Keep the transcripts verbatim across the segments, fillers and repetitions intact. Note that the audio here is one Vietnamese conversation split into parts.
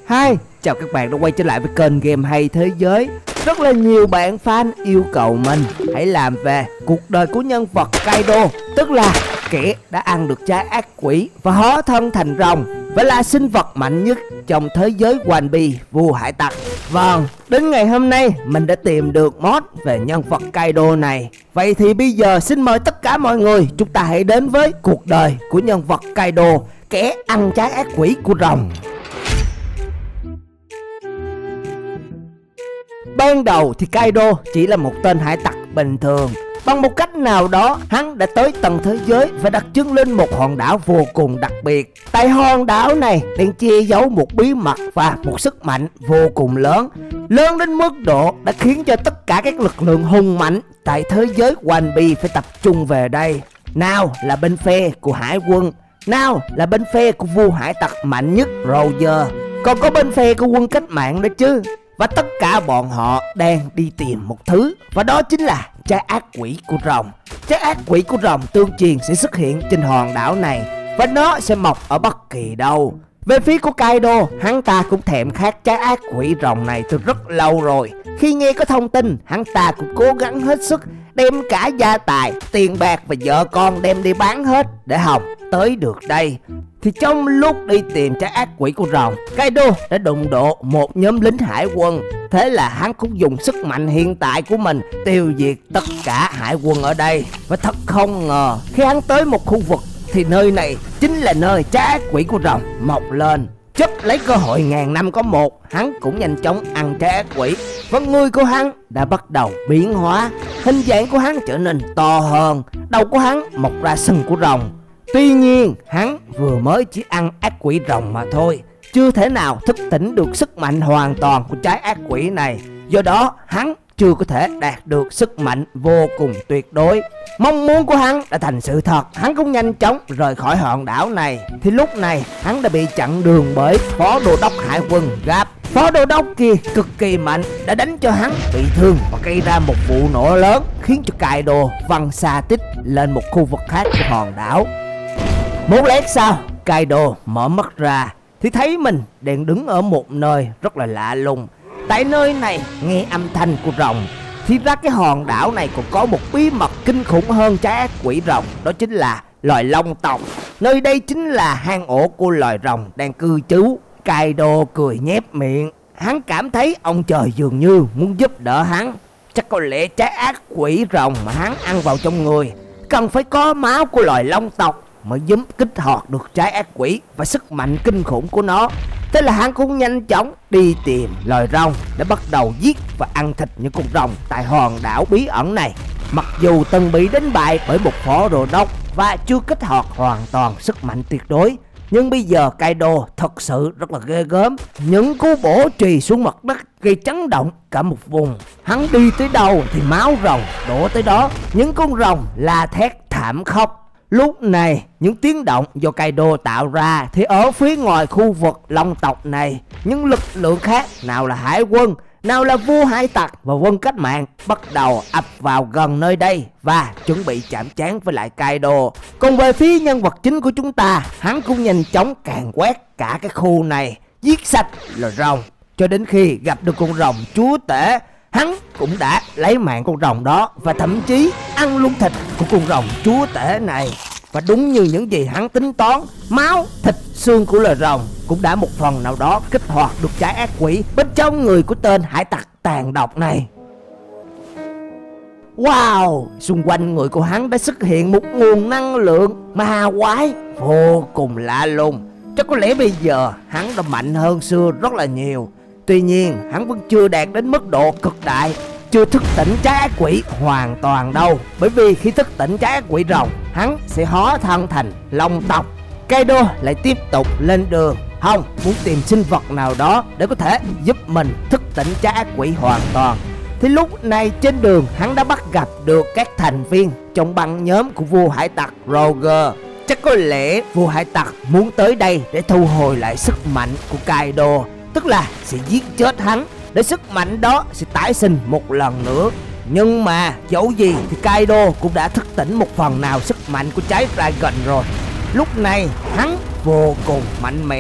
Hi, chào các bạn đã quay trở lại với kênh Game Hay Thế Giới. Rất là nhiều bạn fan yêu cầu mình hãy làm về cuộc đời của nhân vật Kaido, tức là kẻ đã ăn được trái ác quỷ và hóa thân thành rồng, và là sinh vật mạnh nhất trong thế giới One Piece vua hải tặc. Vâng, đến ngày hôm nay mình đã tìm được mod về nhân vật Kaido này. Vậy thì bây giờ xin mời tất cả mọi người chúng ta hãy đến với cuộc đời của nhân vật Kaido, kẻ ăn trái ác quỷ của rồng. Ban đầu thì Kaido chỉ là một tên hải tặc bình thường. Bằng một cách nào đó, hắn đã tới tầng thế giới và đặt chân lên một hòn đảo vô cùng đặc biệt. Tại hòn đảo này đang che giấu một bí mật và một sức mạnh vô cùng lớn. Lớn đến mức độ đã khiến cho tất cả các lực lượng hùng mạnh tại thế giới One Piece phải tập trung về đây. Nào là bên phe của hải quân, nào là bên phe của vua hải tặc mạnh nhất Roger, còn có bên phe của quân cách mạng nữa chứ. Và tất cả bọn họ đang đi tìm một thứ, và đó chính là trái ác quỷ của rồng. Trái ác quỷ của rồng tương truyền sẽ xuất hiện trên hòn đảo này, và nó sẽ mọc ở bất kỳ đâu. Về phía của Kaido, hắn ta cũng thèm khát trái ác quỷ rồng này từ rất lâu rồi. Khi nghe có thông tin, hắn ta cũng cố gắng hết sức đem cả gia tài, tiền bạc và vợ con đem đi bán hết để hòng tới được đây. Thì trong lúc đi tìm trái ác quỷ của rồng, Kaido đã đụng độ một nhóm lính hải quân. Thế là hắn cũng dùng sức mạnh hiện tại của mình tiêu diệt tất cả hải quân ở đây. Và thật không ngờ, khi hắn tới một khu vực thì nơi này chính là nơi trái ác quỷ của rồng mọc lên. Chấp lấy cơ hội ngàn năm có một, hắn cũng nhanh chóng ăn trái ác quỷ, và người của hắn đã bắt đầu biến hóa. Hình dạng của hắn trở nên to hơn, đầu của hắn mọc ra sừng của rồng. Tuy nhiên, hắn vừa mới chỉ ăn ác quỷ rồng mà thôi, chưa thể nào thức tỉnh được sức mạnh hoàn toàn của trái ác quỷ này. Do đó, hắn chưa có thể đạt được sức mạnh vô cùng tuyệt đối. Mong muốn của hắn đã thành sự thật, hắn cũng nhanh chóng rời khỏi hòn đảo này. Thì lúc này, hắn đã bị chặn đường bởi phó đô đốc hải quân Garp. Phó đô đốc kia cực kỳ mạnh, đã đánh cho hắn bị thương và gây ra một vụ nổ lớn, khiến cho Kaido văng xa tích lên một khu vực khác của hòn đảo. Một lát sau, Kaido mở mắt ra thì thấy mình đang đứng ở một nơi rất là lạ lùng. Tại nơi này nghe âm thanh của rồng, thì ra cái hòn đảo này còn có một bí mật kinh khủng hơn trái ác quỷ rồng, đó chính là loài long tộc. Nơi đây chính là hang ổ của loài rồng đang cư trú. Kaido cười nhếch miệng, hắn cảm thấy ông trời dường như muốn giúp đỡ hắn. Chắc có lẽ trái ác quỷ rồng mà hắn ăn vào trong người cần phải có máu của loài long tộc mới giúp kích hoạt được trái ác quỷ và sức mạnh kinh khủng của nó. Thế là hắn cũng nhanh chóng đi tìm loài rồng để bắt đầu giết và ăn thịt những con rồng tại hòn đảo bí ẩn này. Mặc dù từng bị đánh bại bởi một phó đô đốc và chưa kích hoạt hoàn toàn sức mạnh tuyệt đối, nhưng bây giờ Kaido thật sự rất là ghê gớm. Những cú bổ chùy xuống mặt đất gây chấn động cả một vùng. Hắn đi tới đâu thì máu rồng đổ tới đó, những con rồng la thét thảm khốc. Lúc này, những tiếng động do Kaido tạo ra thì ở phía ngoài khu vực long tộc này, những lực lượng khác, nào là hải quân, nào là vua hải tặc và quân cách mạng, bắt đầu ập vào gần nơi đây và chuẩn bị chạm trán với lại Kaido. Còn về phía nhân vật chính của chúng ta, hắn cũng nhanh chóng càn quét cả cái khu này, giết sạch loài rồng, cho đến khi gặp được con rồng chúa tể. Hắn cũng đã lấy mạng con rồng đó và thậm chí ăn luôn thịt của con rồng chúa tể này. Và đúng như những gì hắn tính toán, máu, thịt, xương của loài rồng cũng đã một phần nào đó kích hoạt được trái ác quỷ bên trong người của tên hải tặc tàn độc này. Wow, xung quanh người của hắn đã xuất hiện một nguồn năng lượng ma quái vô cùng lạ lùng. Chắc có lẽ bây giờ hắn đã mạnh hơn xưa rất là nhiều. Tuy nhiên, hắn vẫn chưa đạt đến mức độ cực đại, chưa thức tỉnh trái ác quỷ hoàn toàn đâu. Bởi vì khi thức tỉnh trái ác quỷ rồng, hắn sẽ hóa thân thành long tộc. Kaido lại tiếp tục lên đường, không muốn tìm sinh vật nào đó để có thể giúp mình thức tỉnh trái ác quỷ hoàn toàn. Thì lúc này trên đường, hắn đã bắt gặp được các thành viên trong băng nhóm của vua hải tặc Roger. Chắc có lẽ vua hải tặc muốn tới đây để thu hồi lại sức mạnh của Kaido, tức là sẽ giết chết hắn để sức mạnh đó sẽ tái sinh một lần nữa. Nhưng mà dẫu gì thì Kaido cũng đã thức tỉnh một phần nào sức mạnh của trái Dragon rồi. Lúc này hắn vô cùng mạnh mẽ,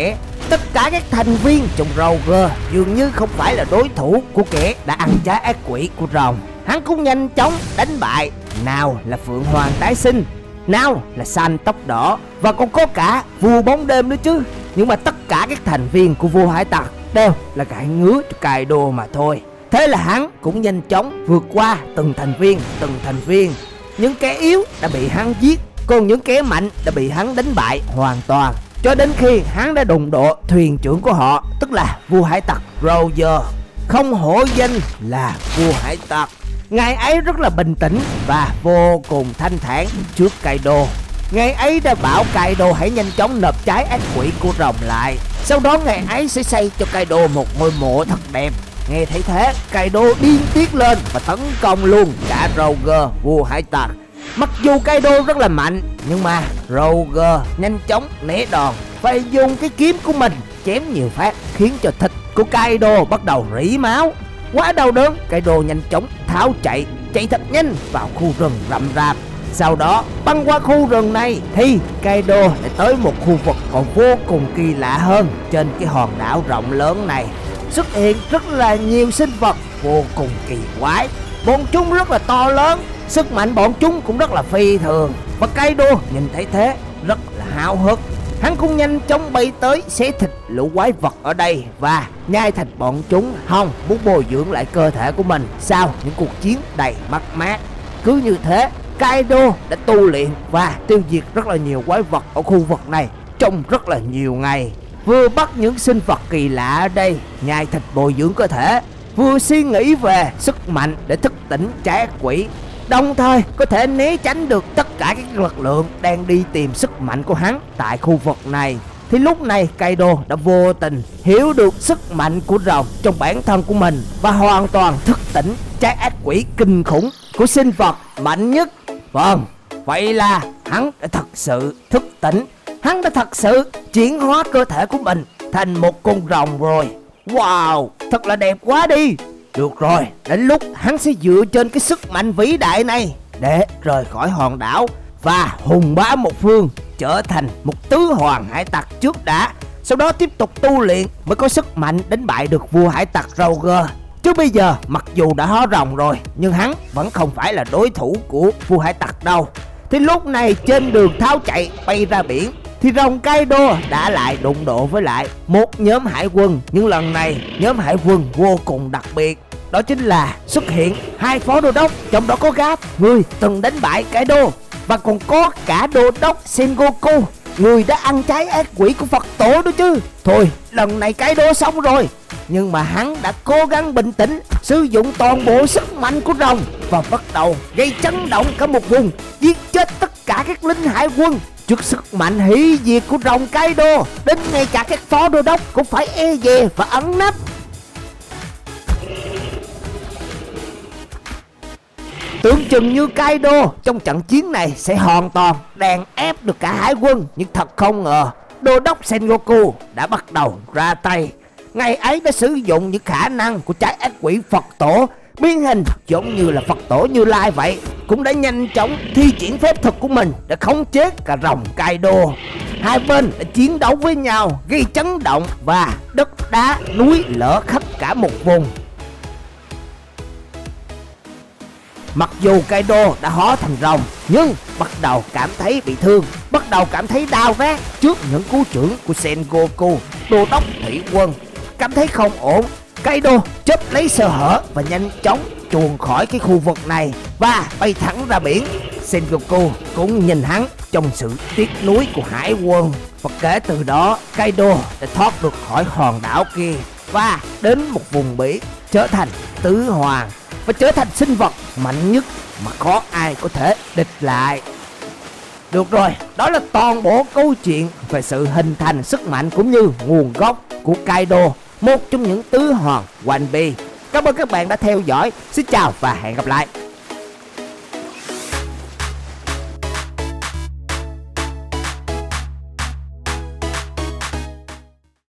tất cả các thành viên trong Roger dường như không phải là đối thủ của kẻ đã ăn trái ác quỷ của rồng. Hắn cũng nhanh chóng đánh bại nào là Phượng Hoàng tái sinh, nào là Xanh tóc đỏ, và còn có cả vua bóng đêm nữa chứ. Nhưng mà tất cả các thành viên của vua hải tặc đều là gãi ngứa cho Kaido mà thôi. Thế là hắn cũng nhanh chóng vượt qua từng thành viên, từng thành viên. Những kẻ yếu đã bị hắn giết, còn những kẻ mạnh đã bị hắn đánh bại hoàn toàn, cho đến khi hắn đã đụng độ thuyền trưởng của họ, tức là vua hải tặc Roger. Không hổ danh là vua hải tặc, ngài ấy rất là bình tĩnh và vô cùng thanh thản trước Kaido. Ngài ấy đã bảo Kaido hãy nhanh chóng nộp trái ác quỷ của rồng lại, sau đó ngài ấy sẽ xây cho Kaido một ngôi mộ thật đẹp. Nghe thấy thế, Kaido điên tiết lên và tấn công luôn cả Roger, vua hải tặc. Mặc dù Kaido rất là mạnh, nhưng mà Roger nhanh chóng né đòn, phải dùng cái kiếm của mình chém nhiều phát, khiến cho thịt của Kaido bắt đầu rỉ máu. Quá đau đớn, Kaido nhanh chóng tháo chạy, chạy thật nhanh vào khu rừng rậm rạp. Sau đó băng qua khu rừng này thì Kaido lại tới một khu vực còn vô cùng kỳ lạ hơn. Trên cái hòn đảo rộng lớn này xuất hiện rất là nhiều sinh vật vô cùng kỳ quái. Bọn chúng rất là to lớn, sức mạnh bọn chúng cũng rất là phi thường. Và Kaido nhìn thấy thế rất là háo hức. Hắn cũng nhanh chóng bay tới xé thịt lũ quái vật ở đây và nhai thịt bọn chúng, hòng muốn bồi dưỡng lại cơ thể của mình sau những cuộc chiến đầy mất mát. Cứ như thế, Kaido đã tu luyện và tiêu diệt rất là nhiều quái vật ở khu vực này trong rất là nhiều ngày. Vừa bắt những sinh vật kỳ lạ ở đây nhai thịt bồi dưỡng cơ thể, vừa suy nghĩ về sức mạnh để thức tỉnh trái ác quỷ, đồng thời có thể né tránh được tất cả các lực lượng đang đi tìm sức mạnh của hắn tại khu vực này. Thì lúc này Kaido đã vô tình hiểu được sức mạnh của rồng trong bản thân của mình và hoàn toàn thức tỉnh trái ác quỷ kinh khủng của sinh vật mạnh nhất. Vâng, vậy là hắn đã thật sự thức tỉnh, hắn đã thật sự chuyển hóa cơ thể của mình thành một con rồng rồi. Wow, thật là đẹp quá đi. Được rồi, đến lúc hắn sẽ dựa trên cái sức mạnh vĩ đại này để rời khỏi hòn đảo và hùng bá một phương, trở thành một tứ hoàng hải tặc trước đã. Sau đó tiếp tục tu luyện mới có sức mạnh đánh bại được vua hải tặc Roger. Chứ bây giờ mặc dù đã hóa rồng rồi, nhưng hắn vẫn không phải là đối thủ của vua hải tặc đâu. Thì lúc này trên đường tháo chạy bay ra biển, thì rồng Kaido đã lại đụng độ với lại một nhóm hải quân. Nhưng lần này nhóm hải quân vô cùng đặc biệt, đó chính là xuất hiện hai phó đô đốc, trong đó có Garp, người từng đánh bại Kaido, và còn có cả đô đốc Sengoku, người đã ăn trái ác quỷ của Phật tổ đó chứ. Thôi lần này Kaido xong rồi, nhưng mà hắn đã cố gắng bình tĩnh, sử dụng toàn bộ sức mạnh của rồng và bắt đầu gây chấn động cả một vùng, giết chết tất cả các lính hải quân. Trước sức mạnh hủy diệt của rồng Kaido, đến ngay cả các phó đô đốc cũng phải e dè và ẩn nấp. Tưởng chừng như Kaido trong trận chiến này sẽ hoàn toàn đàn ép được cả hải quân, nhưng thật không ngờ đô đốc Sengoku đã bắt đầu ra tay. Ngài ấy đã sử dụng những khả năng của trái ác quỷ Phật tổ, biến hình giống như là Phật tổ Như Lai vậy, cũng đã nhanh chóng thi triển phép thuật của mình để khống chế cả rồng Kaido. Hai bên đã chiến đấu với nhau, gây chấn động và đất đá núi lở khắp cả một vùng. Mặc dù Kaido đã hóa thành rồng, nhưng bắt đầu cảm thấy bị thương, bắt đầu cảm thấy đau rát trước những cú chưởng của Sengoku, đô đốc thủy quân. Cảm thấy không ổn, Kaido chớp lấy sơ hở và nhanh chóng chuồn khỏi cái khu vực này và bay thẳng ra biển. Sengoku cũng nhìn hắn trong sự tiếc nuối của hải quân. Và kể từ đó, Kaido đã thoát được khỏi hòn đảo kia và đến một vùng biển, trở thành tứ hoàng và trở thành sinh vật mạnh nhất mà khó ai có thể địch lại. Được rồi, đó là toàn bộ câu chuyện về sự hình thành sức mạnh cũng như nguồn gốc của Kaido, một trong những tứ hoàng One Piece. Cảm ơn các bạn đã theo dõi. Xin chào và hẹn gặp lại.